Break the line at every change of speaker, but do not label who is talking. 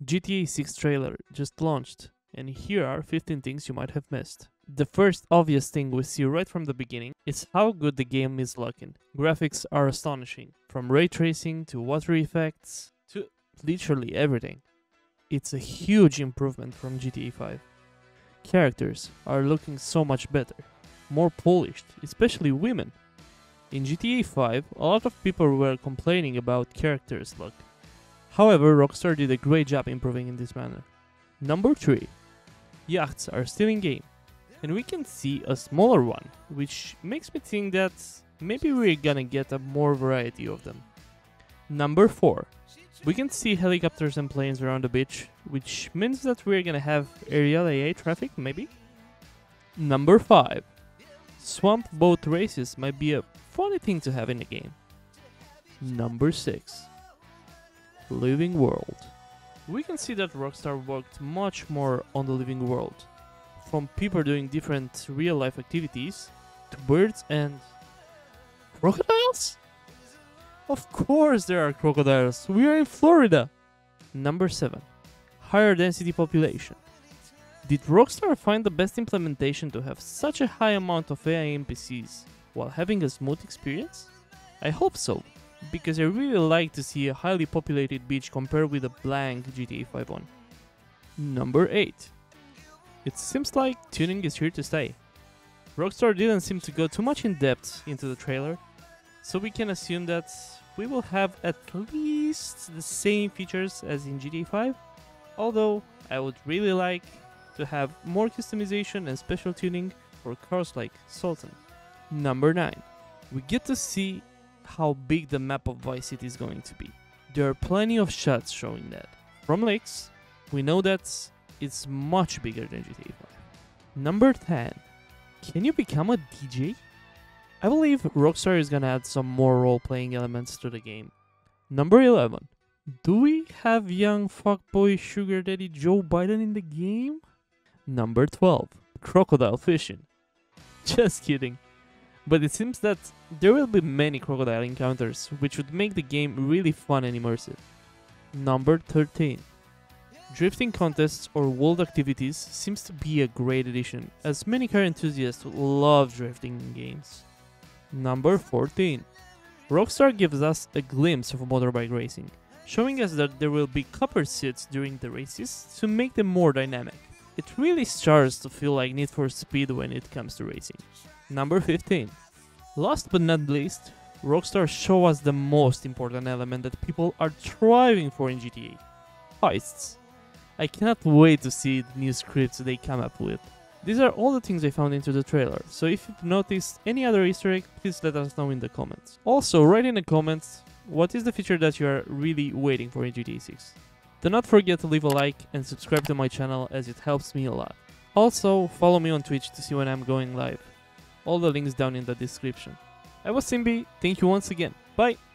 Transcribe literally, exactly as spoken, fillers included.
G T A six trailer just launched, and here are fifteen things you might have missed. The first obvious thing we see right from the beginning is how good the game is looking. Graphics are astonishing, from ray tracing to water effects to literally everything. It's a huge improvement from G T A five. Characters are looking so much better, more polished, especially women. In G T A five, a lot of people were complaining about characters' look. However, Rockstar did a great job improving in this manner. Number three. Yachts are still in game, and we can see a smaller one, which makes me think that maybe we're gonna get a more variety of them. Number four. We can see helicopters and planes around the beach, which means that we're gonna have aerial A I traffic, maybe? Number five. Swamp boat races might be a funny thing to have in the game. Number six. Living world. We can see that Rockstar worked much more on the living world, from people doing different real-life activities to birds and crocodiles? Of course there are crocodiles, we are in Florida! Number seven. Higher density population. Did Rockstar find the best implementation to have such a high amount of A I N P Cs while having a smooth experience? I hope so, because I really like to see a highly populated beach compared with a blank G T A five one. Number eight. It seems like tuning is here to stay. Rockstar didn't seem to go too much in depth into the trailer, so we can assume that we will have at least the same features as in G T A five, although I would really like to have more customization and special tuning for cars like Sultan. Number nine. We get to see how big the map of Vice City is going to be. There are plenty of shots showing that. From leaks, we know that it's much bigger than G T A five. Number ten. Can you become a D J? I believe Rockstar is gonna add some more role-playing elements to the game. Number eleven. Do we have young fuckboy sugar daddy Joe Biden in the game? Number twelve. Crocodile fishing. Just kidding. But it seems that there will be many crocodile encounters, which would make the game really fun and immersive. Number thirteen. Drifting contests or world activities seems to be a great addition, as many car enthusiasts love drifting in games. Number fourteen. Rockstar gives us a glimpse of motorbike racing, showing us that there will be copper seats during the races to make them more dynamic. It really starts to feel like Need for Speed when it comes to racing. Number fifteen. Last but not least, Rockstar show us the most important element that people are thriving for in G T A. Heists. I cannot wait to see the new scripts they come up with. These are all the things I found into the trailer, so if you've noticed any other Easter egg, please let us know in the comments. Also, write in the comments what is the feature that you are really waiting for in G T A six. Do not forget to leave a like and subscribe to my channel as it helps me a lot. Also, follow me on Twitch to see when I'm going live. All the links down in the description. I was Simbi, thank you once again, bye!